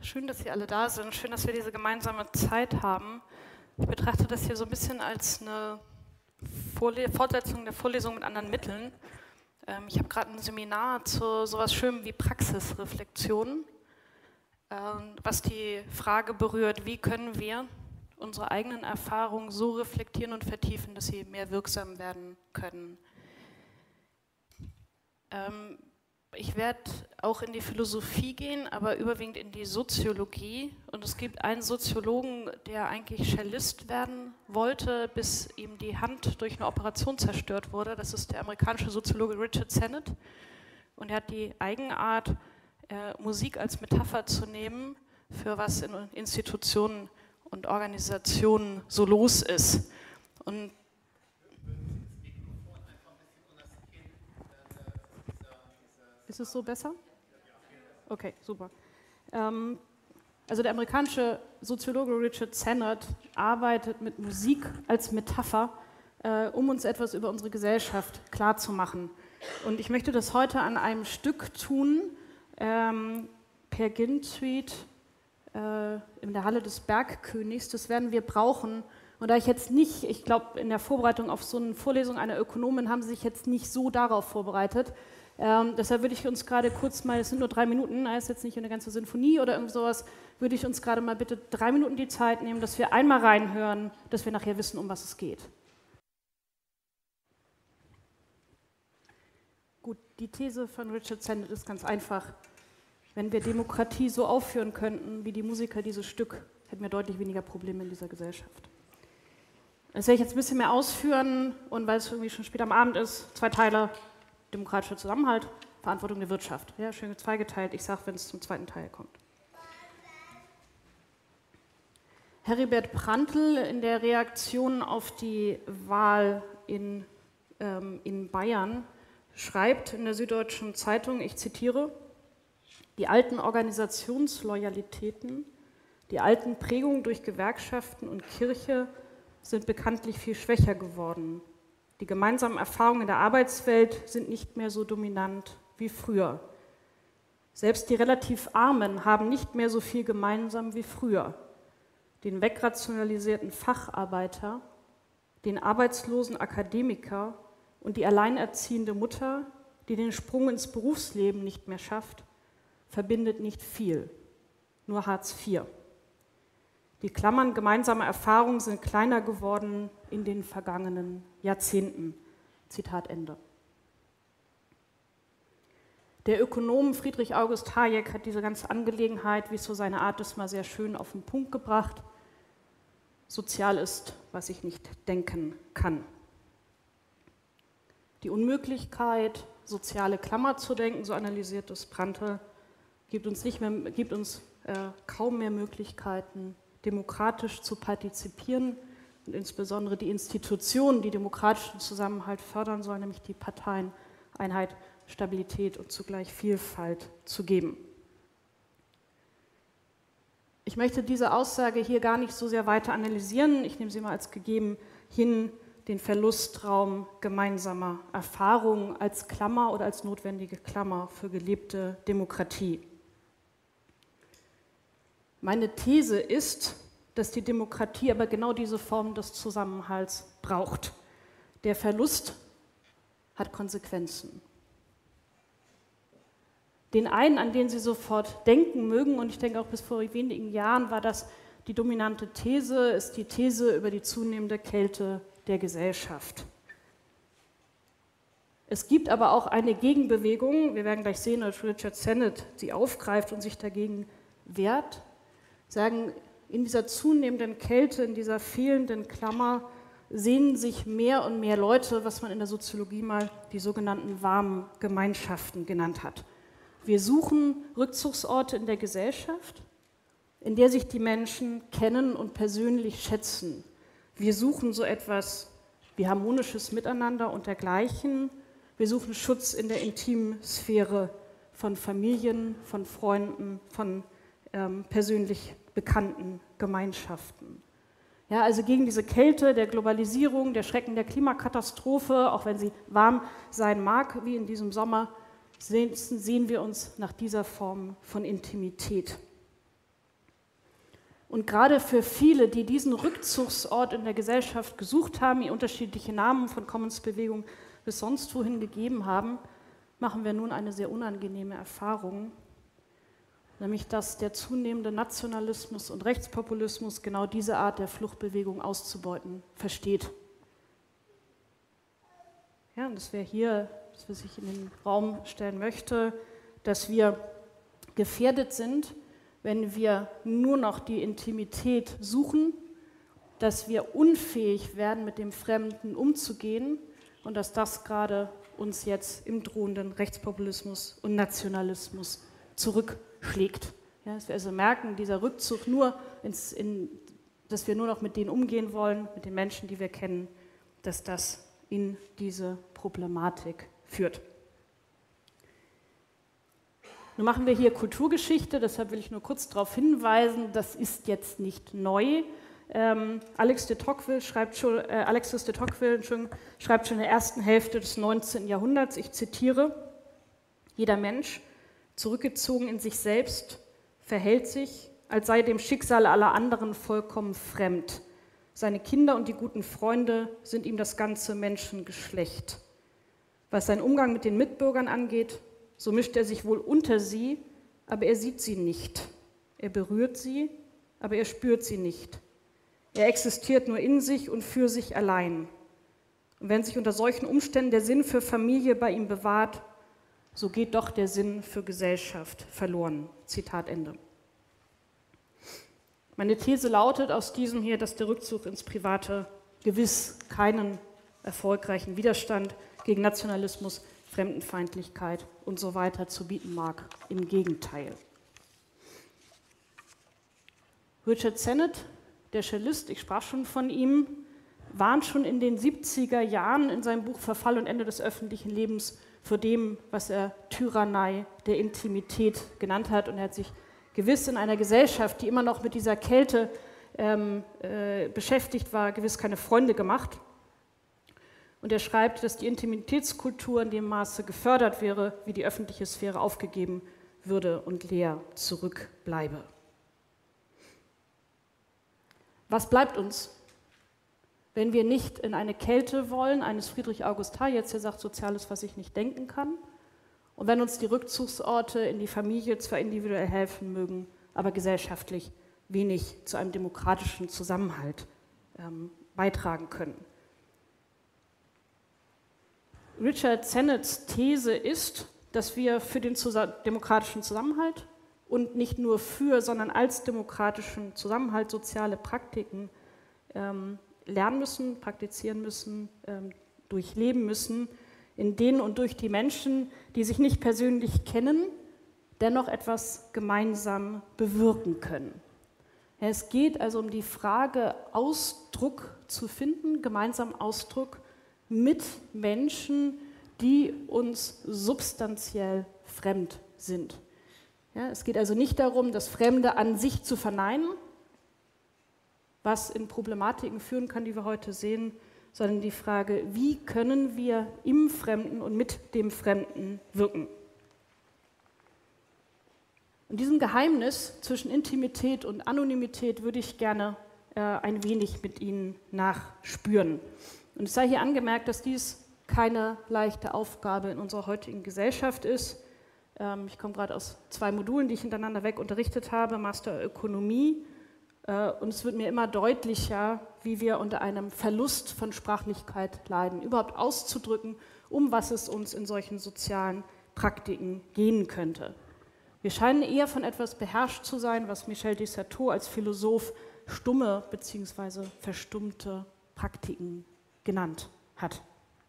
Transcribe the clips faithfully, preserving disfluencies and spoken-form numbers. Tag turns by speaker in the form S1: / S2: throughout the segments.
S1: Schön, dass Sie alle da sind. Schön, dass wir diese gemeinsame Zeit haben. Ich betrachte das hier so ein bisschen als eine Vorle- Fortsetzung der Vorlesung mit anderen Mitteln. Ähm, ich habe gerade ein Seminar zu sowas Schönem wie Praxisreflexion, ähm, was die Frage berührt, wie können wir unsere eigenen Erfahrungen so reflektieren und vertiefen, dass sie mehr wirksam werden können. Ähm, Ich werde auch in die Philosophie gehen, aber überwiegend in die Soziologie. Und es gibt einen Soziologen, der eigentlich Cellist werden wollte, bis ihm die Hand durch eine Operation zerstört wurde. Das ist der amerikanische Soziologe Richard Sennett. Und er hat die Eigenart, äh, Musik als Metapher zu nehmen, für was in Institutionen und Organisationen so los ist. Und ist es so besser? Okay, super. Ähm, also der amerikanische Soziologe Richard Sennett arbeitet mit Musik als Metapher, äh, um uns etwas über unsere Gesellschaft klarzumachen. Und ich möchte das heute an einem Stück tun, ähm, Per Gynt-Suite äh, in der Halle des Bergkönigs. Das werden wir brauchen. Und da ich jetzt nicht, ich glaube, in der Vorbereitung auf so eine Vorlesung einer Ökonomin haben Sie sich jetzt nicht so darauf vorbereitet. Ähm, deshalb würde ich uns gerade kurz mal, es sind nur drei Minuten, das ist jetzt nicht eine ganze Sinfonie oder irgend sowas, würde ich uns gerade mal bitte drei Minuten die Zeit nehmen, dass wir einmal reinhören, dass wir nachher wissen, um was es geht. Gut, die These von Richard Sennett ist ganz einfach. Wenn wir Demokratie so aufführen könnten, wie die Musiker dieses Stück, hätten wir deutlich weniger Probleme in dieser Gesellschaft. Das werde ich jetzt ein bisschen mehr ausführen und weil es irgendwie schon spät am Abend ist, zwei Teile. Demokratischer Zusammenhalt, Verantwortung der Wirtschaft. Ja, schön zweigeteilt. Ich sage, wenn es zum zweiten Teil kommt. Heribert Prantl in der Reaktion auf die Wahl in, ähm, in Bayern schreibt in der Süddeutschen Zeitung, ich zitiere, die alten Organisationsloyalitäten, die alten Prägungen durch Gewerkschaften und Kirche sind bekanntlich viel schwächer geworden. Die gemeinsamen Erfahrungen in der Arbeitswelt sind nicht mehr so dominant wie früher. Selbst die relativ Armen haben nicht mehr so viel gemeinsam wie früher. Den wegrationalisierten Facharbeiter, den arbeitslosen Akademiker und die alleinerziehende Mutter, die den Sprung ins Berufsleben nicht mehr schafft, verbindet nicht viel, nur Hartz vier. Die Klammern gemeinsamer Erfahrungen sind kleiner geworden in den vergangenen Jahrzehnten. Zitat Ende. Der Ökonom Friedrich August Hayek hat diese ganze Angelegenheit, wie es so seine Art ist, mal sehr schön auf den Punkt gebracht. Sozial ist, was ich nicht denken kann. Die Unmöglichkeit, soziale Klammer zu denken, so analysiert es Prantl, gibt uns, nicht mehr, gibt uns äh, kaum mehr Möglichkeiten, demokratisch zu partizipieren und insbesondere die Institutionen, die demokratischen Zusammenhalt fördern sollen, nämlich die Parteien, Einheit, Stabilität und zugleich Vielfalt zu geben. Ich möchte diese Aussage hier gar nicht so sehr weiter analysieren. Ich nehme sie mal als gegeben hin, den Verlustraum gemeinsamer Erfahrungen als Klammer oder als notwendige Klammer für gelebte Demokratie. Meine These ist, dass die Demokratie aber genau diese Form des Zusammenhalts braucht. Der Verlust hat Konsequenzen. Den einen, an den Sie sofort denken mögen, und ich denke auch bis vor wenigen Jahren war das die dominante These, ist die These über die zunehmende Kälte der Gesellschaft. Es gibt aber auch eine Gegenbewegung, wir werden gleich sehen, dass Richard Sennett sie aufgreift und sich dagegen wehrt, sagen, in dieser zunehmenden Kälte, in dieser fehlenden Klammer sehnen sich mehr und mehr Leute, was man in der Soziologie mal die sogenannten warmen Gemeinschaften genannt hat. Wir suchen Rückzugsorte in der Gesellschaft, in der sich die Menschen kennen und persönlich schätzen. Wir suchen so etwas wie harmonisches Miteinander und dergleichen. Wir suchen Schutz in der intimen Sphäre von Familien, von Freunden, von ähm, persönlich bekannten Gemeinschaften. Ja, also gegen diese Kälte der Globalisierung, der Schrecken der Klimakatastrophe, auch wenn sie warm sein mag, wie in diesem Sommer, sehen, sehen wir uns nach dieser Form von Intimität. Und gerade für viele, die diesen Rückzugsort in der Gesellschaft gesucht haben, ihr unterschiedliche Namen von Commons-Bewegung bis sonst wohin gegeben haben, machen wir nun eine sehr unangenehme Erfahrung, nämlich dass der zunehmende Nationalismus und Rechtspopulismus genau diese Art der Fluchtbewegung auszubeuten versteht. Ja, und das wäre hier, das was ich in den Raum stellen möchte, dass wir gefährdet sind, wenn wir nur noch die Intimität suchen, dass wir unfähig werden, mit dem Fremden umzugehen und dass das gerade uns jetzt im drohenden Rechtspopulismus und Nationalismus zurückschlägt. Ja, dass wir also merken, dieser Rückzug nur, ins, in, dass wir nur noch mit denen umgehen wollen, mit den Menschen, die wir kennen, dass das in diese Problematik führt. Nun machen wir hier Kulturgeschichte, deshalb will ich nur kurz darauf hinweisen, das ist jetzt nicht neu. Ähm, Alex de Tocqueville schreibt schon, äh, Alexis de Tocqueville schon, schreibt schon in der ersten Hälfte des neunzehnten Jahrhunderts, ich zitiere, jeder Mensch, zurückgezogen in sich selbst, verhält sich, als sei dem Schicksal aller anderen vollkommen fremd. Seine Kinder und die guten Freunde sind ihm das ganze Menschengeschlecht. Was seinen Umgang mit den Mitbürgern angeht, so mischt er sich wohl unter sie, aber er sieht sie nicht. Er berührt sie, aber er spürt sie nicht. Er existiert nur in sich und für sich allein. Und wenn sich unter solchen Umständen der Sinn für Familie bei ihm bewahrt, so geht doch der Sinn für Gesellschaft verloren. Zitat Ende. Meine These lautet aus diesem hier, dass der Rückzug ins Private gewiss keinen erfolgreichen Widerstand gegen Nationalismus, Fremdenfeindlichkeit und so weiter zu bieten mag. Im Gegenteil. Richard Sennett, der Cellist, ich sprach schon von ihm, warnt schon in den siebziger Jahren in seinem Buch Verfall und Ende des öffentlichen Lebens vor dem, was er Tyrannei der Intimität genannt hat. Und er hat sich gewiss in einer Gesellschaft, die immer noch mit dieser Kälte ähm, äh, beschäftigt war, gewiss keine Freunde gemacht. Und er schreibt, dass die Intimitätskultur in dem Maße gefördert wäre, wie die öffentliche Sphäre aufgegeben würde und leer zurückbleibe. Was bleibt uns, wenn wir nicht in eine Kälte wollen, eines Friedrich August Hayeks, der sagt, Soziales, was ich nicht denken kann, und wenn uns die Rückzugsorte in die Familie zwar individuell helfen mögen, aber gesellschaftlich wenig zu einem demokratischen Zusammenhalt ähm, beitragen können. Richard Sennetts These ist, dass wir für den demokratischen Zusammenhalt und nicht nur für, sondern als demokratischen Zusammenhalt soziale Praktiken ähm, lernen müssen, praktizieren müssen, ähm, durchleben müssen, in denen und durch die Menschen, die sich nicht persönlich kennen, dennoch etwas gemeinsam bewirken können. Ja, es geht also um die Frage, Ausdruck zu finden, gemeinsam Ausdruck mit Menschen, die uns substanziell fremd sind. Ja, es geht also nicht darum, das Fremde an sich zu verneinen, was in Problematiken führen kann, die wir heute sehen, sondern die Frage, wie können wir im Fremden und mit dem Fremden wirken. Und diesem Geheimnis zwischen Intimität und Anonymität würde ich gerne äh, ein wenig mit Ihnen nachspüren. Und es sei hier angemerkt, dass dies keine leichte Aufgabe in unserer heutigen Gesellschaft ist. Ähm, ich komme gerade aus zwei Modulen, die ich hintereinander weg unterrichtet habe, Master Ökonomie. Äh, und es wird mir immer deutlicher, wie wir unter einem Verlust von Sprachlichkeit leiden, überhaupt auszudrücken, um was es uns in solchen sozialen Praktiken gehen könnte. Wir scheinen eher von etwas beherrscht zu sein, was Michel de Certeau als Philosoph stumme bzw. verstummte Praktiken genannt hat.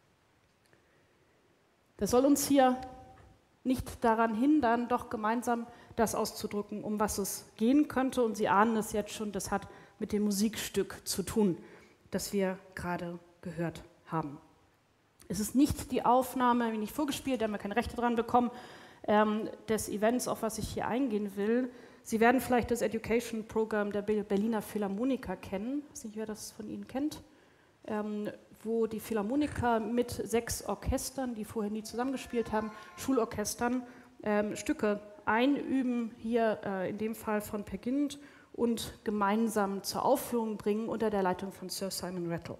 S1: Das soll uns hier nicht daran hindern, doch gemeinsam das auszudrücken, um was es gehen könnte. Und Sie ahnen es jetzt schon, das hat mit dem Musikstück zu tun, das wir gerade gehört haben. Es ist nicht die Aufnahme, wie nicht vorgespielt, da haben wir keine Rechte dran bekommen, ähm, des Events, auf was ich hier eingehen will. Sie werden vielleicht das Education Program der Berliner Philharmoniker kennen. Ich weiß nicht, wer das von Ihnen kennt. Ähm, wo die Philharmoniker mit sechs Orchestern, die vorher nie zusammengespielt haben, Schulorchestern, ähm, Stücke einüben, hier äh, in dem Fall von Peer Gynt und gemeinsam zur Aufführung bringen unter der Leitung von Sir Simon Rattle.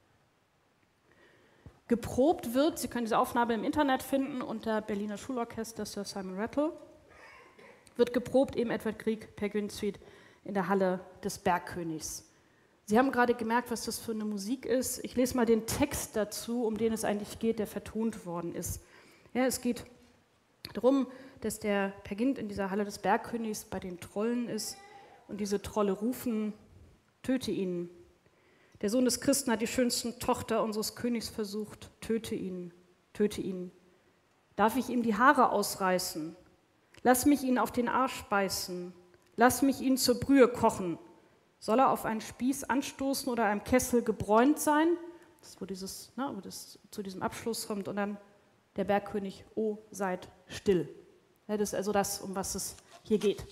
S1: Geprobt wird, Sie können diese Aufnahme im Internet finden unter Berliner Schulorchester Sir Simon Rattle, wird geprobt im Edward Grieg Peregrine Suite in der Halle des Bergkönigs. Sie haben gerade gemerkt, was das für eine Musik ist. Ich lese mal den Text dazu, um den es eigentlich geht, der vertont worden ist. Ja, es geht darum, dass der Peer in dieser Halle des Bergkönigs bei den Trollen ist und diese Trolle rufen, töte ihn. Der Sohn des Christen hat die schönste Tochter unseres Königs versucht, töte ihn, töte ihn. Darf ich ihm die Haare ausreißen? Lass mich ihn auf den Arsch beißen. Lass mich ihn zur Brühe kochen. Soll er auf einen Spieß anstoßen oder einem Kessel gebräunt sein? Das ist, wo, dieses, ne, wo das zu diesem Abschluss kommt. Und dann der Bergkönig, oh, seid still. Ja, das ist also das, um was es hier geht.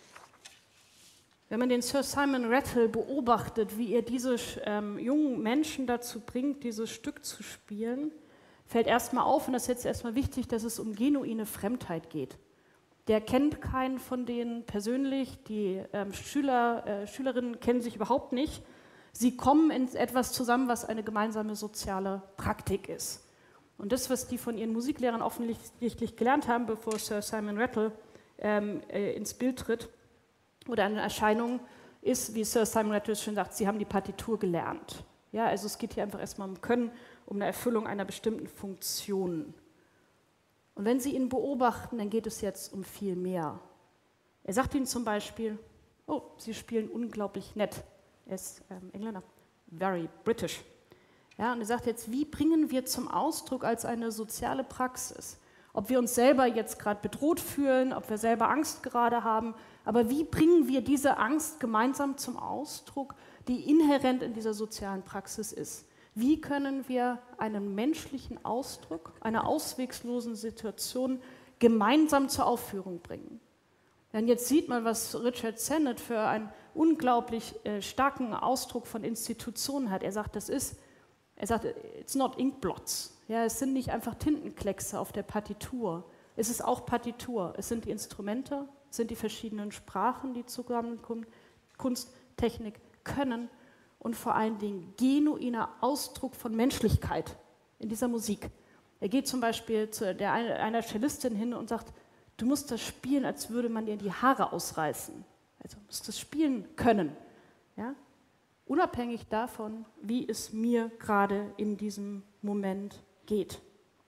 S1: Wenn man den Sir Simon Rattle beobachtet, wie er diese ähm, jungen Menschen dazu bringt, dieses Stück zu spielen, fällt erstmal auf, und das ist jetzt erstmal wichtig, dass es um genuine Fremdheit geht. Der kennt keinen von denen persönlich, die ähm, Schüler, äh, Schülerinnen kennen sich überhaupt nicht. Sie kommen in etwas zusammen, was eine gemeinsame soziale Praktik ist. Und das, was die von ihren Musiklehrern offensichtlich gelernt haben, bevor Sir Simon Rattle ähm, äh, ins Bild tritt oder eine Erscheinung, ist, wie Sir Simon Rattle schon sagt, sie haben die Partitur gelernt. Ja, also es geht hier einfach erstmal um Können, um eine Erfüllung einer bestimmten Funktion. Und wenn Sie ihn beobachten, dann geht es jetzt um viel mehr. Er sagt Ihnen zum Beispiel, oh, Sie spielen unglaublich nett. Er ist ähm, Engländer, very British. Ja, und er sagt jetzt, wie bringen wir zum Ausdruck als eine soziale Praxis, ob wir uns selber jetzt gerade bedroht fühlen, ob wir selber Angst gerade haben, aber wie bringen wir diese Angst gemeinsam zum Ausdruck, die inhärent in dieser sozialen Praxis ist? Wie können wir einen menschlichen Ausdruck einer auswegslosen Situation gemeinsam zur Aufführung bringen? Denn jetzt sieht man, was Richard Sennett für einen unglaublich äh, starken Ausdruck von Institutionen hat. Er sagt, das ist, er sagt, it's not inkblots. Ja, es sind nicht einfach Tintenkleckse auf der Partitur. Es ist auch Partitur. Es sind die Instrumente, es sind die verschiedenen Sprachen, die zusammenkommen, Kunst, Technik, Können. Und vor allen Dingen genuiner Ausdruck von Menschlichkeit in dieser Musik. Er geht zum Beispiel zu der, einer Cellistin hin und sagt, du musst das spielen, als würde man dir die Haare ausreißen. Also du musst das spielen können. Ja? Unabhängig davon, wie es mir gerade in diesem Moment geht.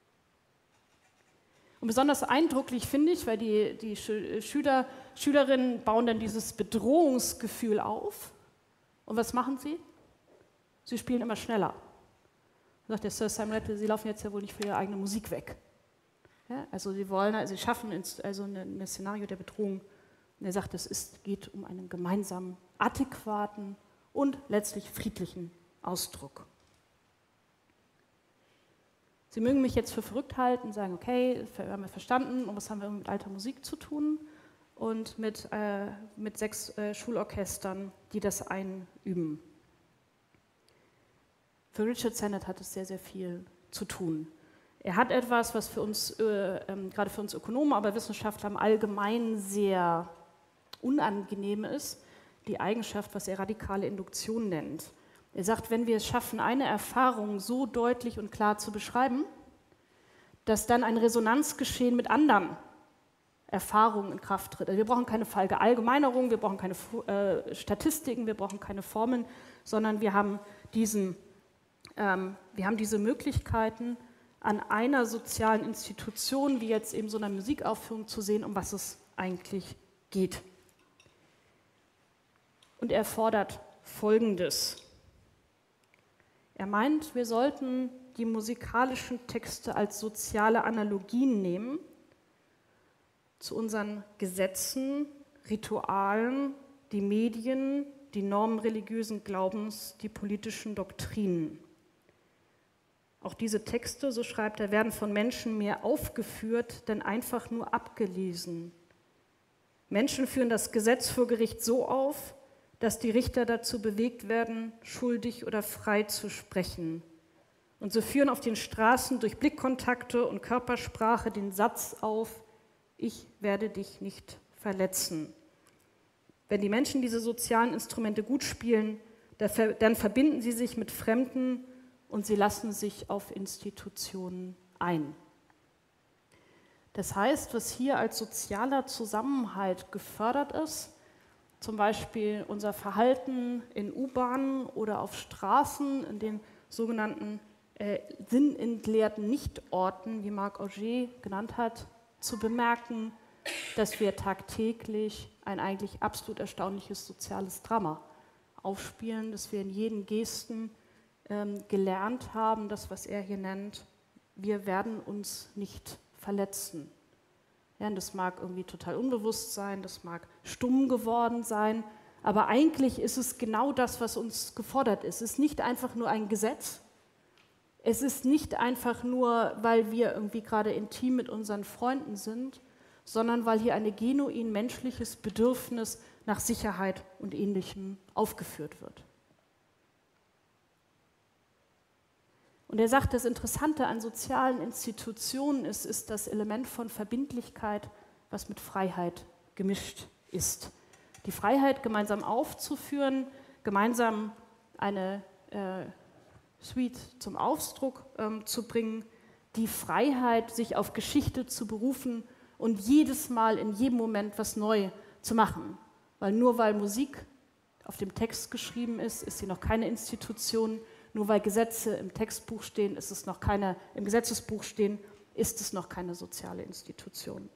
S1: Und besonders eindrücklich finde ich, weil die, die Schüler, Schülerinnen bauen dann dieses Bedrohungsgefühl auf. Und was machen sie? Sie spielen immer schneller. Da sagt der Sir Simon Rattle, sie laufen jetzt ja wohl nicht für ihre eigene Musik weg. Ja, also sie wollen, also sie schaffen ins, also ein Szenario der Bedrohung. Und er sagt, es ist, geht um einen gemeinsamen, adäquaten und letztlich friedlichen Ausdruck. Sie mögen mich jetzt für verrückt halten und sagen, okay, wir haben wir verstanden, und was haben wir mit alter Musik zu tun? Und mit, äh, mit sechs äh, Schulorchestern, die das einüben. Für Richard Sennett hat es sehr, sehr viel zu tun. Er hat etwas, was für uns, äh, ähm, gerade für uns Ökonomen, aber Wissenschaftler im Allgemeinen sehr unangenehm ist, die Eigenschaft, was er radikale Induktion nennt. Er sagt, wenn wir es schaffen, eine Erfahrung so deutlich und klar zu beschreiben, dass dann ein Resonanzgeschehen mit anderen Erfahrungen in Kraft tritt. Also wir brauchen keine Verallgemeinerung, wir brauchen keine äh, Statistiken, wir brauchen keine Formeln, sondern wir haben, diesen, ähm, wir haben diese Möglichkeiten, an einer sozialen Institution, wie jetzt eben so einer Musikaufführung, zu sehen, um was es eigentlich geht. Und er fordert Folgendes. Er meint, wir sollten die musikalischen Texte als soziale Analogien nehmen zu unseren Gesetzen, Ritualen, die Medien, die Normen religiösen Glaubens, die politischen Doktrinen. Auch diese Texte, so schreibt er, werden von Menschen mehr aufgeführt, denn einfach nur abgelesen. Menschen führen das Gesetz vor Gericht so auf, dass die Richter dazu bewegt werden, schuldig oder frei zu sprechen. Und so führen auf den Straßen durch Blickkontakte und Körpersprache den Satz auf, ich werde dich nicht verletzen. Wenn die Menschen diese sozialen Instrumente gut spielen, dann verbinden sie sich mit Fremden und sie lassen sich auf Institutionen ein. Das heißt, was hier als sozialer Zusammenhalt gefördert ist, zum Beispiel unser Verhalten in U-Bahnen oder auf Straßen, in den sogenannten äh, sinnentleerten Nichtorten, wie Marc Augé genannt hat, zu bemerken, dass wir tagtäglich ein eigentlich absolut erstaunliches soziales Drama aufspielen, dass wir in jeden Gesten ähm, gelernt haben, das, was er hier nennt, wir werden uns nicht verletzen. Ja, und das mag irgendwie total unbewusst sein, das mag stumm geworden sein, aber eigentlich ist es genau das, was uns gefordert ist. Es ist nicht einfach nur ein Gesetz, es ist nicht einfach nur, weil wir irgendwie gerade intim mit unseren Freunden sind, sondern weil hier ein genuin menschliches Bedürfnis nach Sicherheit und Ähnlichem aufgeführt wird. Und er sagt, das Interessante an sozialen Institutionen ist, ist das Element von Verbindlichkeit, was mit Freiheit gemischt ist. Die Freiheit, gemeinsam aufzuführen, gemeinsam eine äh, Suite zum Ausdruck ähm, zu bringen, die Freiheit, sich auf Geschichte zu berufen und jedes Mal in jedem Moment was neu zu machen. Weil nur weil Musik auf dem Text geschrieben ist, ist sie noch keine Institution. Nur weil Gesetze im Textbuch stehen, ist es noch keine, im Gesetzesbuch stehen, ist es noch keine soziale Institution.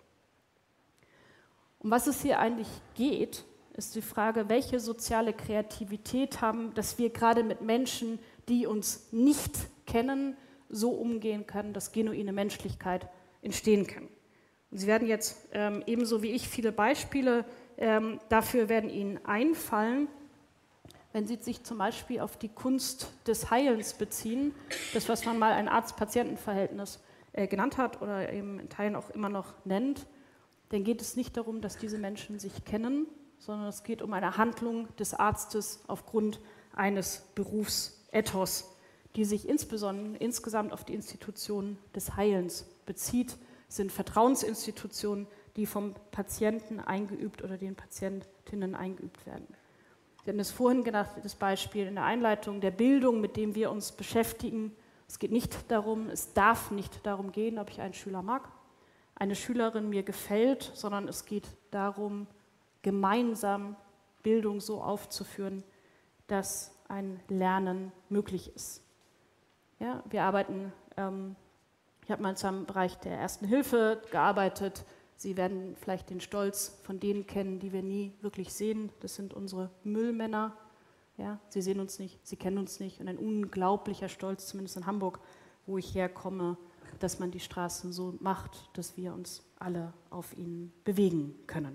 S1: Um was es hier eigentlich geht, ist die Frage, welche soziale Kreativität haben, dass wir gerade mit Menschen, die uns nicht kennen, so umgehen können, dass genuine Menschlichkeit entstehen kann. Und Sie werden jetzt ähm, ebenso wie ich viele Beispiele ähm, dafür werden Ihnen einfallen, wenn Sie sich zum Beispiel auf die Kunst des Heilens beziehen, das, was man mal ein Arzt-Patienten-Verhältnis äh, genannt hat oder eben in Teilen auch immer noch nennt, dann geht es nicht darum, dass diese Menschen sich kennen, sondern es geht um eine Handlung des Arztes aufgrund eines Berufsethos, die sich insbesondere insgesamt auf die Institution des Heilens bezieht, sind Vertrauensinstitutionen, die vom Patienten eingeübt oder den Patientinnen eingeübt werden. Sie haben es vorhin genannt, das Beispiel in der Einleitung der Bildung, mit dem wir uns beschäftigen. Es geht nicht darum, es darf nicht darum gehen, ob ich einen Schüler mag, eine Schülerin mir gefällt, sondern es geht darum, gemeinsam Bildung so aufzuführen, dass ein Lernen möglich ist. Ja, wir arbeiten, ähm, ich habe mal im Bereich der Ersten Hilfe gearbeitet. Sie werden vielleicht den Stolz von denen kennen, die wir nie wirklich sehen. Das sind unsere Müllmänner. Ja, sie sehen uns nicht, sie kennen uns nicht. Und ein unglaublicher Stolz, zumindest in Hamburg, wo ich herkomme, dass man die Straßen so macht, dass wir uns alle auf ihnen bewegen können.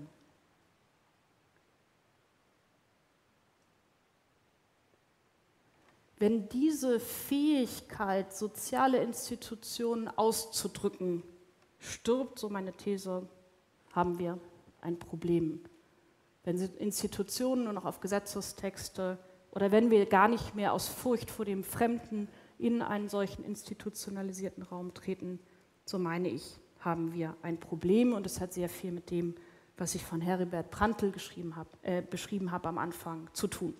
S1: Wenn diese Fähigkeit, soziale Institutionen auszudrücken, stirbt, so meine These, haben wir ein Problem. Wenn Institutionen nur noch auf Gesetzestexte oder wenn wir gar nicht mehr aus Furcht vor dem Fremden in einen solchen institutionalisierten Raum treten, so meine ich, haben wir ein Problem und es hat sehr viel mit dem, was ich von Heribert Prantl geschrieben hab, äh, beschrieben habe am Anfang, zu tun.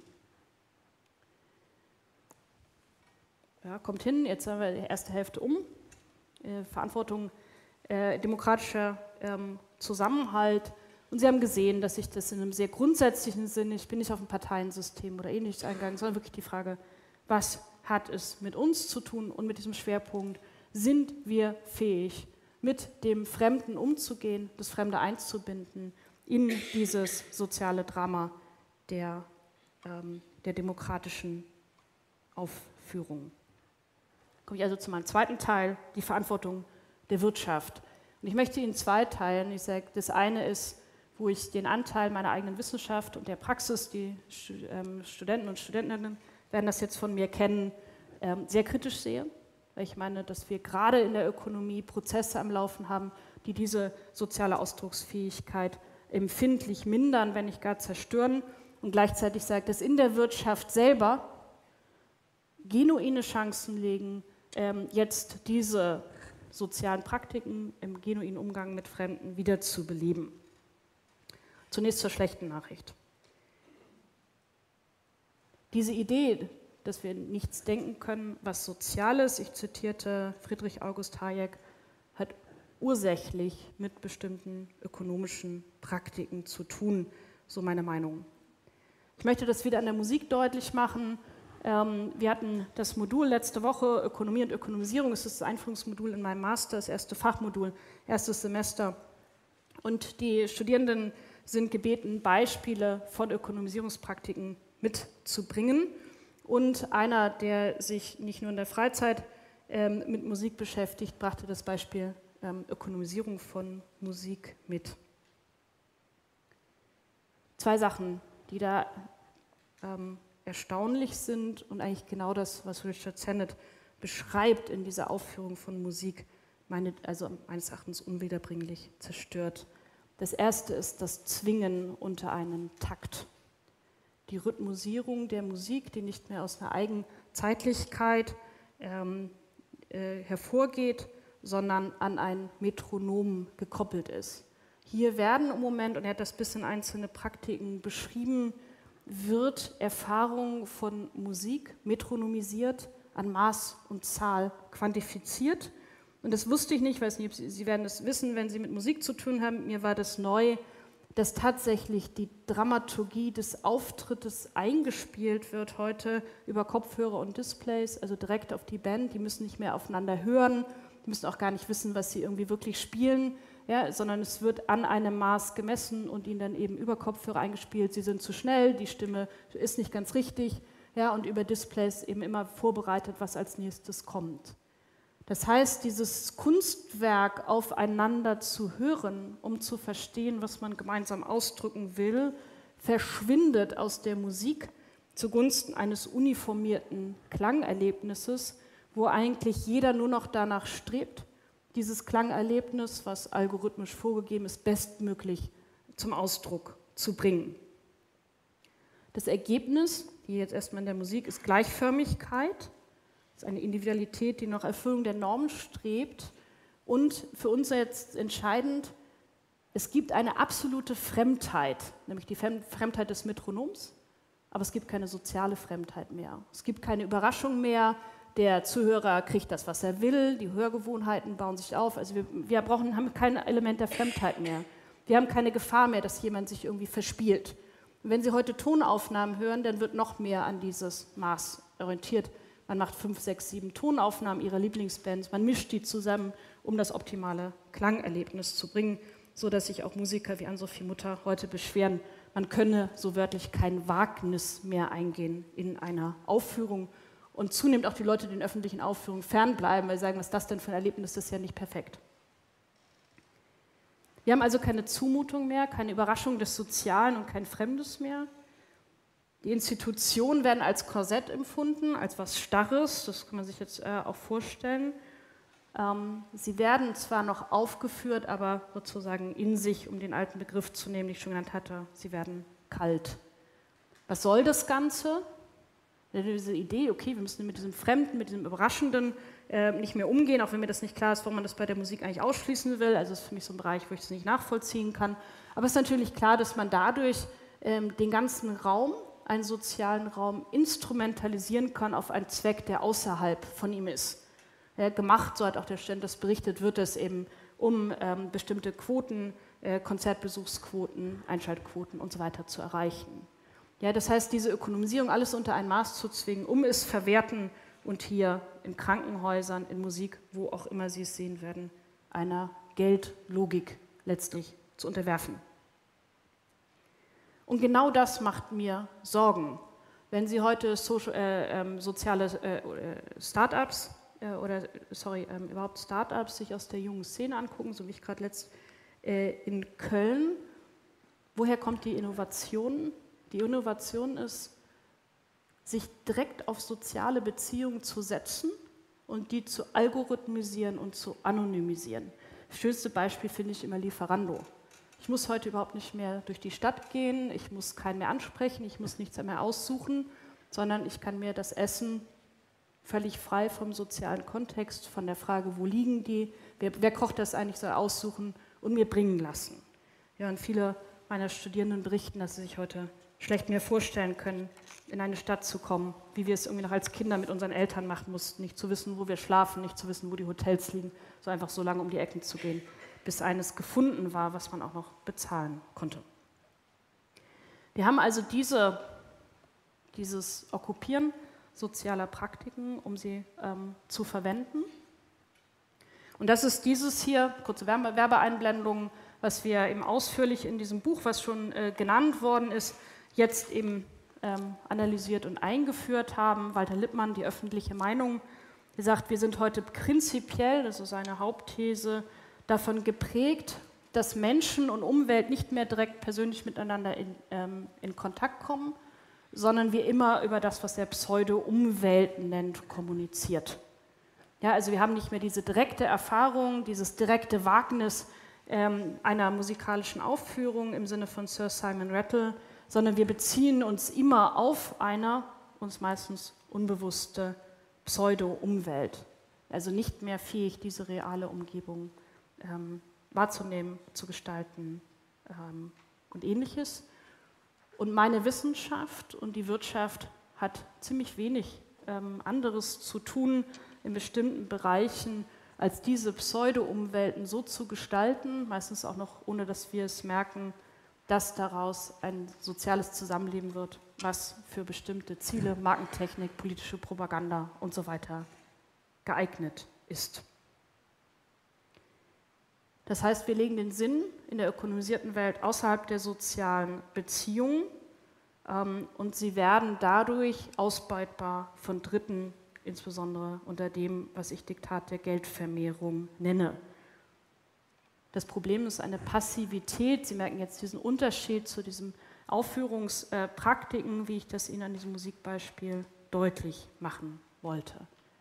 S1: Ja, kommt hin, jetzt haben wir die erste Hälfte um. Äh, Verantwortung, äh, demokratischer ähm, Zusammenhalt. Und Sie haben gesehen, dass ich das in einem sehr grundsätzlichen Sinne, ich bin nicht auf ein Parteiensystem oder ähnliches eingegangen, sondern wirklich die Frage, was hat es mit uns zu tun und mit diesem Schwerpunkt, sind wir fähig, mit dem Fremden umzugehen, das Fremde einzubinden in dieses soziale Drama der, ähm, der demokratischen Aufführung. Komme ich also zu meinem zweiten Teil, die Verantwortung der Wirtschaft. Und ich möchte Ihnen zwei teilen. Ich sage, das eine ist, wo ich den Anteil meiner eigenen Wissenschaft und der Praxis, die Studenten und Studentinnen werden das jetzt von mir kennen, sehr kritisch sehe. Weil ich meine, dass wir gerade in der Ökonomie Prozesse am Laufen haben, die diese soziale Ausdrucksfähigkeit empfindlich mindern, wenn nicht gar zerstören. Und gleichzeitig sage ich, dass in der Wirtschaft selber genuine Chancen liegen, jetzt diese sozialen Praktiken im genuinen Umgang mit Fremden wieder zu beleben. Zunächst zur schlechten Nachricht. Diese Idee, dass wir nichts denken können, was sozial ist, ich zitierte Friedrich August Hayek, hat ursächlich mit bestimmten ökonomischen Praktiken zu tun, so meine Meinung. Ich möchte das wieder an der Musik deutlich machen. Ähm, wir hatten das Modul letzte Woche, Ökonomie und Ökonomisierung, das ist das Einführungsmodul in meinem Master, das erste Fachmodul, erstes Semester. Und die Studierenden sind gebeten, Beispiele von Ökonomisierungspraktiken mitzubringen. Und einer, der sich nicht nur in der Freizeit ähm, mit Musik beschäftigt, brachte das Beispiel ähm, Ökonomisierung von Musik mit. Zwei Sachen, die da ähm, erstaunlich sind und eigentlich genau das, was Richard Sennett beschreibt in dieser Aufführung von Musik, meine, also meines Erachtens unwiederbringlich zerstört. Das erste ist das Zwingen unter einen Takt. Die Rhythmusierung der Musik, die nicht mehr aus einer Eigenzeitlichkeit ähm, äh, hervorgeht, sondern an ein Metronom gekoppelt ist. Hier werden im Moment, und er hat das bis in einzelne Praktiken beschrieben, wird Erfahrung von Musik metronomisiert, an Maß und Zahl quantifiziert. Und das wusste ich nicht, ich weiß nicht, Sie, Sie werden das wissen, wenn Sie mit Musik zu tun haben, mir war das neu, dass tatsächlich die Dramaturgie des Auftrittes eingespielt wird heute über Kopfhörer und Displays, also direkt auf die Band. Die müssen nicht mehr aufeinander hören, die müssen auch gar nicht wissen, was sie irgendwie wirklich spielen, ja, sondern es wird an einem Maß gemessen und ihnen dann eben über Kopfhörer eingespielt. Sie sind zu schnell, die Stimme ist nicht ganz richtig, ja, und über Displays eben immer vorbereitet, was als nächstes kommt. Das heißt, dieses Kunstwerk aufeinander zu hören, um zu verstehen, was man gemeinsam ausdrücken will, verschwindet aus der Musik zugunsten eines uniformierten Klangerlebnisses, wo eigentlich jeder nur noch danach strebt, dieses Klangerlebnis, was algorithmisch vorgegeben ist, bestmöglich zum Ausdruck zu bringen. Das Ergebnis, hier jetzt erstmal in der Musik, ist Gleichförmigkeit. Das ist eine Individualität, die nach Erfüllung der Normen strebt. Und für uns jetzt entscheidend, es gibt eine absolute Fremdheit, nämlich die Fremdheit des Metronoms, aber es gibt keine soziale Fremdheit mehr. Es gibt keine Überraschung mehr, der Zuhörer kriegt das, was er will, die Hörgewohnheiten bauen sich auf. Also wir, wir brauchen, haben kein Element der Fremdheit mehr. Wir haben keine Gefahr mehr, dass jemand sich irgendwie verspielt. Und wenn Sie heute Tonaufnahmen hören, dann wird noch mehr an dieses Maß orientiert. Man macht fünf, sechs, sieben Tonaufnahmen Ihrer Lieblingsbands, man mischt die zusammen, um das optimale Klangerlebnis zu bringen, sodass sich auch Musiker wie Ann-Sophie Mutter heute beschweren, man könne so wörtlich kein Wagnis mehr eingehen in einer Aufführung und zunehmend auch die Leute den öffentlichen Aufführungen fernbleiben, weil sie sagen, was ist das denn für ein Erlebnis, das ist ja nicht perfekt. Wir haben also keine Zumutung mehr, keine Überraschung des Sozialen und kein Fremdes mehr. Die Institutionen werden als Korsett empfunden, als was Starres, das kann man sich jetzt äh, auch vorstellen. Ähm, sie werden zwar noch aufgeführt, aber sozusagen in sich, um den alten Begriff zu nehmen, den ich schon genannt hatte, sie werden kalt. Was soll das Ganze? Diese Idee, okay, wir müssen mit diesem Fremden, mit diesem Überraschenden äh, nicht mehr umgehen, auch wenn mir das nicht klar ist, warum man das bei der Musik eigentlich ausschließen will. Also das ist für mich so ein Bereich, wo ich es nicht nachvollziehen kann. Aber es ist natürlich klar, dass man dadurch ähm, den ganzen Raum, einen sozialen Raum instrumentalisieren kann auf einen Zweck, der außerhalb von ihm ist. Ja, gemacht, so hat auch der Student das berichtet, wird es eben um ähm, bestimmte Quoten, äh, Konzertbesuchsquoten, Einschaltquoten und so weiter zu erreichen. Ja, das heißt, diese Ökonomisierung, alles unter ein Maß zu zwingen, um es verwerten und hier in Krankenhäusern, in Musik, wo auch immer Sie es sehen werden, einer Geldlogik letztlich zu unterwerfen. Und genau das macht mir Sorgen. Wenn Sie heute Social, äh, ähm, soziale äh, Start-ups äh, oder sorry, äh, überhaupt Start-ups sich aus der jungen Szene angucken, so wie ich gerade letzt äh, in Köln, woher kommt die Innovation? Die Innovation ist, sich direkt auf soziale Beziehungen zu setzen und die zu algorithmisieren und zu anonymisieren. Das schönste Beispiel finde ich immer Lieferando. Ich muss heute überhaupt nicht mehr durch die Stadt gehen, ich muss keinen mehr ansprechen, ich muss nichts mehr aussuchen, sondern ich kann mir das Essen völlig frei vom sozialen Kontext, von der Frage, wo liegen die, wer, wer kocht das eigentlich, soll aussuchen und mir bringen lassen. Ja, und viele meiner Studierenden berichten, dass sie sich heute schlecht mir vorstellen können, in eine Stadt zu kommen, wie wir es irgendwie noch als Kinder mit unseren Eltern machen mussten, nicht zu wissen, wo wir schlafen, nicht zu wissen, wo die Hotels liegen, so einfach so lange um die Ecken zu gehen, bis eines gefunden war, was man auch noch bezahlen konnte. Wir haben also diese, dieses Okkupieren sozialer Praktiken, um sie ähm, zu verwenden. Und das ist dieses hier, kurze Werbe Werbeeinblendung, was wir eben ausführlich in diesem Buch, was schon äh, genannt worden ist, jetzt eben ähm, analysiert und eingeführt haben. Walter Lippmann, die öffentliche Meinung, der sagt, wir sind heute prinzipiell, das ist seine Hauptthese, davon geprägt, dass Menschen und Umwelt nicht mehr direkt persönlich miteinander in, ähm, in Kontakt kommen, sondern wir immer über das, was er Pseudo-Umwelt nennt, kommuniziert. Ja, also wir haben nicht mehr diese direkte Erfahrung, dieses direkte Wagnis ähm, einer musikalischen Aufführung im Sinne von Sir Simon Rattle, sondern wir beziehen uns immer auf eine, uns meistens unbewusste Pseudo-Umwelt. Also nicht mehr fähig, diese reale Umgebung ähm, wahrzunehmen, zu gestalten ähm, und Ähnliches. Und meine Wissenschaft und die Wirtschaft hat ziemlich wenig ähm, anderes zu tun in bestimmten Bereichen, als diese Pseudo-Umwelten so zu gestalten, meistens auch noch ohne, dass wir es merken, dass daraus ein soziales Zusammenleben wird, was für bestimmte Ziele, Markentechnik, politische Propaganda und so weiter geeignet ist. Das heißt, wir legen den Sinn in der ökonomisierten Welt außerhalb der sozialen Beziehungen ähm, und sie werden dadurch ausbeutbar von Dritten, insbesondere unter dem, was ich Diktat der Geldvermehrung nenne. Das Problem ist eine Passivität. Sie merken jetzt diesen Unterschied zu diesen Aufführungspraktiken, wie ich das Ihnen an diesem Musikbeispiel deutlich machen wollte.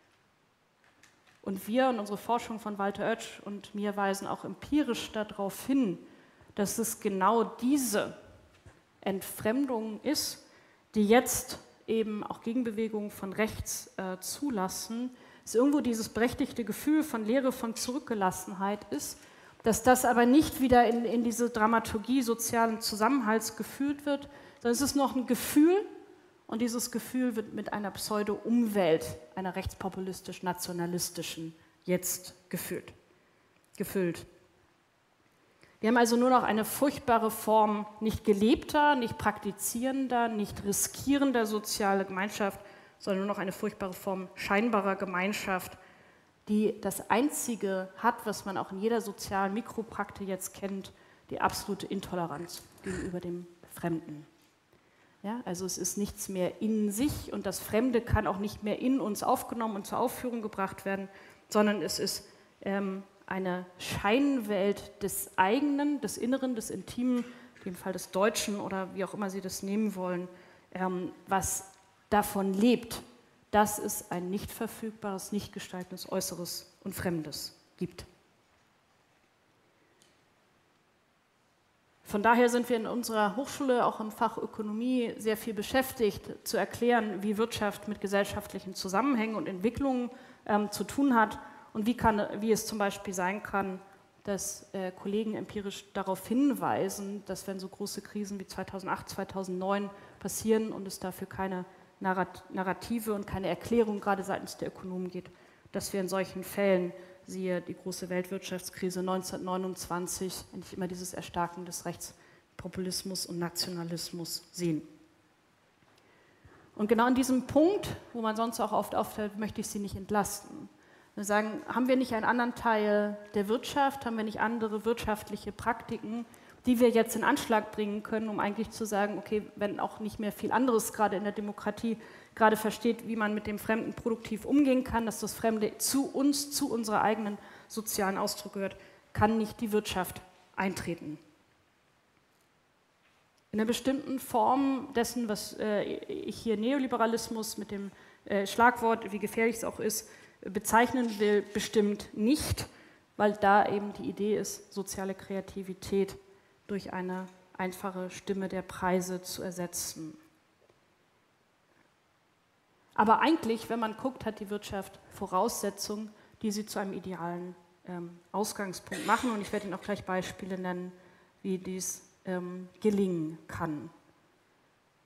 S1: Und wir und unsere Forschung von Walter Oetsch und mir weisen auch empirisch darauf hin, dass es genau diese Entfremdung ist, die jetzt eben auch Gegenbewegungen von rechts äh, zulassen, dass irgendwo dieses berechtigte Gefühl von Leere, von Zurückgelassenheit ist, dass das aber nicht wieder in, in diese Dramaturgie sozialen Zusammenhalts gefühlt wird, sondern es ist noch ein Gefühl und dieses Gefühl wird mit einer Pseudo-Umwelt, einer rechtspopulistisch-nationalistischen, jetzt gefüllt. gefüllt. Wir haben also nur noch eine furchtbare Form nicht gelebter, nicht praktizierender, nicht riskierender sozialer Gemeinschaft, sondern nur noch eine furchtbare Form scheinbarer Gemeinschaft, die das Einzige hat, was man auch in jeder sozialen Mikropraktik jetzt kennt, die absolute Intoleranz gegenüber dem Fremden. Ja, also es ist nichts mehr in sich und das Fremde kann auch nicht mehr in uns aufgenommen und zur Aufführung gebracht werden, sondern es ist ähm, eine Scheinwelt des Eigenen, des Inneren, des Intimen, in dem Fall des Deutschen oder wie auch immer Sie das nehmen wollen, ähm, was davon lebt, dass es ein nicht verfügbares, nicht gestaltendes Äußeres und Fremdes gibt. Von daher sind wir in unserer Hochschule, auch im Fach Ökonomie, sehr viel beschäftigt, zu erklären, wie Wirtschaft mit gesellschaftlichen Zusammenhängen und Entwicklungen ähm, zu tun hat und wie, kann, wie es zum Beispiel sein kann, dass äh, Kollegen empirisch darauf hinweisen, dass wenn so große Krisen wie zweitausendacht, zweitausendneun passieren und es dafür keine Narrative und keine Erklärung gerade seitens der Ökonomen geht, dass wir in solchen Fällen, siehe die große Weltwirtschaftskrise neunzehnhundertneunundzwanzig, endlich immer dieses Erstarken des Rechtspopulismus und Nationalismus sehen. Und genau an diesem Punkt, wo man sonst auch oft aufteilt, möchte ich Sie nicht entlasten. Wir sagen, haben wir nicht einen anderen Teil der Wirtschaft, haben wir nicht andere wirtschaftliche Praktiken, die wir jetzt in Anschlag bringen können, um eigentlich zu sagen, okay, wenn auch nicht mehr viel anderes gerade in der Demokratie gerade versteht, wie man mit dem Fremden produktiv umgehen kann, dass das Fremde zu uns, zu unserer eigenen sozialen Ausdruck gehört, kann nicht die Wirtschaft eintreten. In einer bestimmten Form dessen, was äh, ich hier Neoliberalismus mit dem äh, Schlagwort, wie gefährlich es auch ist, bezeichnen will, bestimmt nicht, weil da eben die Idee ist, soziale Kreativität durch eine einfache Stimme der Preise zu ersetzen. Aber eigentlich, wenn man guckt, hat die Wirtschaft Voraussetzungen, die sie zu einem idealen ähm, Ausgangspunkt machen. Und ich werde Ihnen auch gleich Beispiele nennen, wie dies ähm, gelingen kann.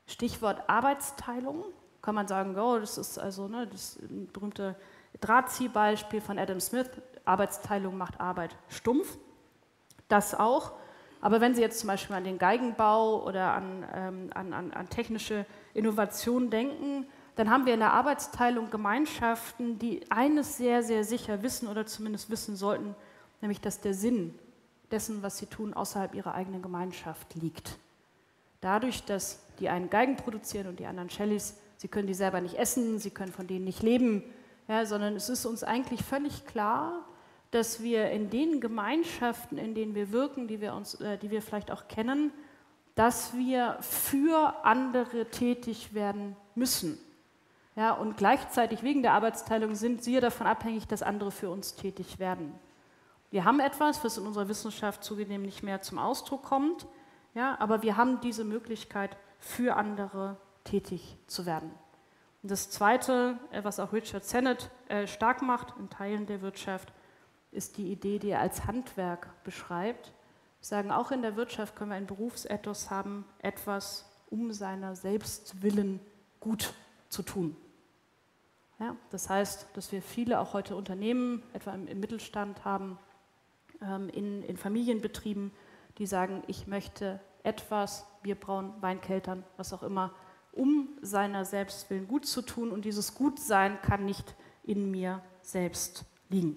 S1: Stichwort Arbeitsteilung, kann man sagen, oh, das ist also ne, das berühmte Drahtziehbeispiel von Adam Smith, Arbeitsteilung macht Arbeit stumpf, das auch. Aber wenn Sie jetzt zum Beispiel an den Geigenbau oder an, ähm, an, an, an technische Innovationen denken, dann haben wir in der Arbeitsteilung Gemeinschaften, die eines sehr, sehr sicher wissen oder zumindest wissen sollten, nämlich dass der Sinn dessen, was sie tun, außerhalb ihrer eigenen Gemeinschaft liegt. Dadurch, dass die einen Geigen produzieren und die anderen Cellys, sie können die selber nicht essen, sie können von denen nicht leben, ja, sondern es ist uns eigentlich völlig klar, dass wir in den Gemeinschaften, in denen wir wirken, die wir, uns, äh, die wir vielleicht auch kennen, dass wir für andere tätig werden müssen. Ja, und gleichzeitig wegen der Arbeitsteilung sind wir davon abhängig, dass andere für uns tätig werden. Wir haben etwas, was in unserer Wissenschaft zugegeben nicht mehr zum Ausdruck kommt, ja, aber wir haben diese Möglichkeit, für andere tätig zu werden. Und das Zweite, was auch Richard Sennett äh, stark macht in Teilen der Wirtschaft, ist die Idee, die er als Handwerk beschreibt. Wir sagen, auch in der Wirtschaft können wir ein Berufsethos haben, etwas um seiner selbst willen gut zu tun. Ja, das heißt, dass wir viele auch heute Unternehmen, etwa im, im Mittelstand haben, ähm, in, in Familienbetrieben, die sagen, ich möchte etwas, Bierbrauen, Weinkeltern, was auch immer, um seiner selbst willen gut zu tun, und dieses Gutsein kann nicht in mir selbst liegen.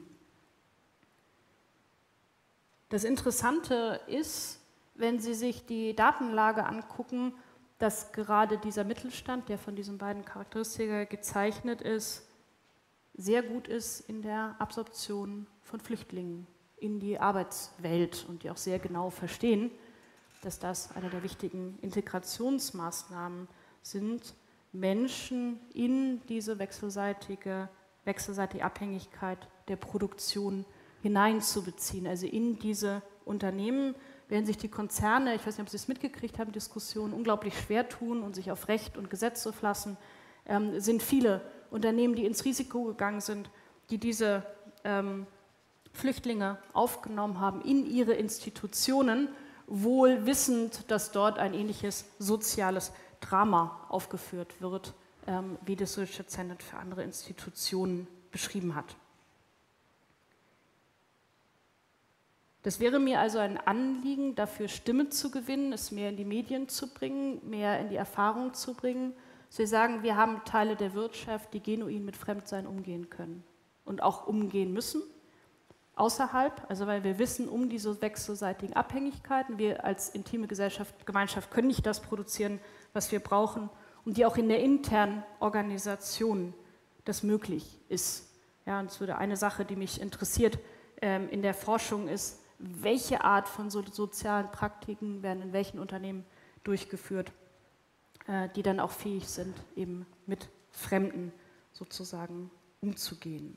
S1: Das Interessante ist, wenn Sie sich die Datenlage angucken, dass gerade dieser Mittelstand, der von diesen beiden Charakteristika gezeichnet ist, sehr gut ist in der Absorption von Flüchtlingen in die Arbeitswelt und die auch sehr genau verstehen, dass das eine der wichtigen Integrationsmaßnahmen sind, Menschen in diese wechselseitige, wechselseitige Abhängigkeit der Produktion hineinzubeziehen, also in diese Unternehmen, während sich die Konzerne, ich weiß nicht, ob Sie es mitgekriegt haben, Diskussionen unglaublich schwer tun und sich auf Recht und Gesetz zu verlassen, ähm, sind viele Unternehmen, die ins Risiko gegangen sind, die diese ähm, Flüchtlinge aufgenommen haben in ihre Institutionen, wohl wissend, dass dort ein ähnliches soziales Drama aufgeführt wird, ähm, wie das Richard Sennett für andere Institutionen beschrieben hat. Das wäre mir also ein Anliegen, dafür Stimme zu gewinnen, es mehr in die Medien zu bringen, mehr in die Erfahrung zu bringen. Dass wir sagen, wir haben Teile der Wirtschaft, die genuin mit Fremdsein umgehen können und auch umgehen müssen, außerhalb, also weil wir wissen um diese wechselseitigen Abhängigkeiten, wir als intime Gesellschaft, Gemeinschaft können nicht das produzieren, was wir brauchen, und die auch in der internen Organisation das möglich ist. Ja, und es würde eine Sache, die mich interessiert ähm, in der Forschung ist, welche Art von so sozialen Praktiken werden in welchen Unternehmen durchgeführt, äh, die dann auch fähig sind, eben mit Fremden sozusagen umzugehen.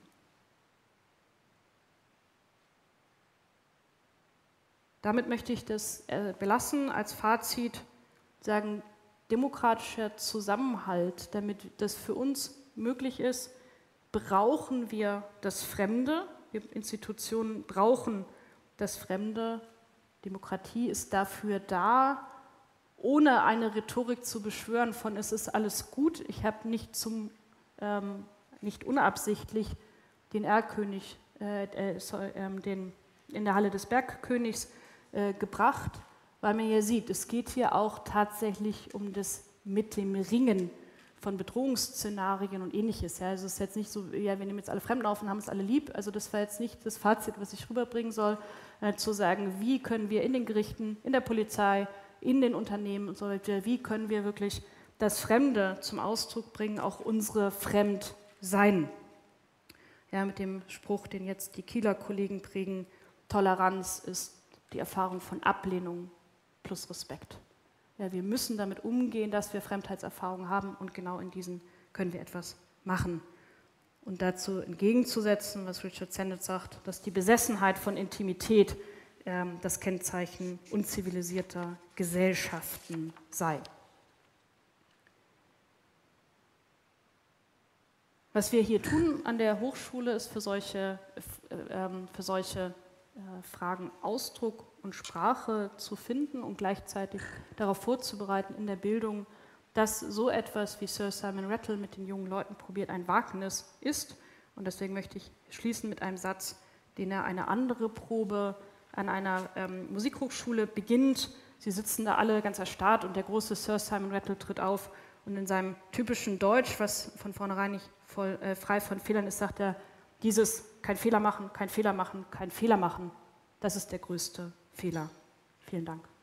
S1: Damit möchte ich das äh, belassen, als Fazit sagen, demokratischer Zusammenhalt, damit das für uns möglich ist, brauchen wir das Fremde, wir Institutionen brauchen das Fremde, Demokratie ist dafür da, ohne eine Rhetorik zu beschwören von es ist alles gut. Ich habe nicht, zum, ähm, nicht unabsichtlich den Erlkönig äh, äh, sorry, äh, den, in der Halle des Bergkönigs äh, gebracht, weil man hier sieht, es geht hier auch tatsächlich um das mit dem Ringen von Bedrohungsszenarien und Ähnliches. Ja, also es ist jetzt nicht so, ja, wir nehmen jetzt alle Fremden auf und haben es alle lieb. Also das war jetzt nicht das Fazit, was ich rüberbringen soll, äh, zu sagen, wie können wir in den Gerichten, in der Polizei, in den Unternehmen und so weiter, wie können wir wirklich das Fremde zum Ausdruck bringen, auch unsere Fremdsein. Ja, mit dem Spruch, den jetzt die Kieler Kollegen prägen, Toleranz ist die Erfahrung von Ablehnung plus Respekt. Ja, wir müssen damit umgehen, dass wir Fremdheitserfahrungen haben, und genau in diesen können wir etwas machen. Und dazu entgegenzusetzen, was Richard Sennett sagt, dass die Besessenheit von Intimität ähm, das Kennzeichen unzivilisierter Gesellschaften sei. Was wir hier tun an der Hochschule, ist für solche, äh, für solche äh, Fragen Ausdruck und Sprache zu finden und gleichzeitig darauf vorzubereiten in der Bildung, dass so etwas wie Sir Simon Rattle mit den jungen Leuten probiert, ein Wagnis ist. Und deswegen möchte ich schließen mit einem Satz, den er eine andere Probe an einer ähm, Musikhochschule beginnt. Sie sitzen da alle ganz erstarrt und der große Sir Simon Rattle tritt auf und in seinem typischen Deutsch, was von vornherein nicht voll, äh, frei von Fehlern ist, sagt er, dieses kein Fehler machen, kein Fehler machen, kein Fehler machen, das ist der größte Fehler. Vielen Dank.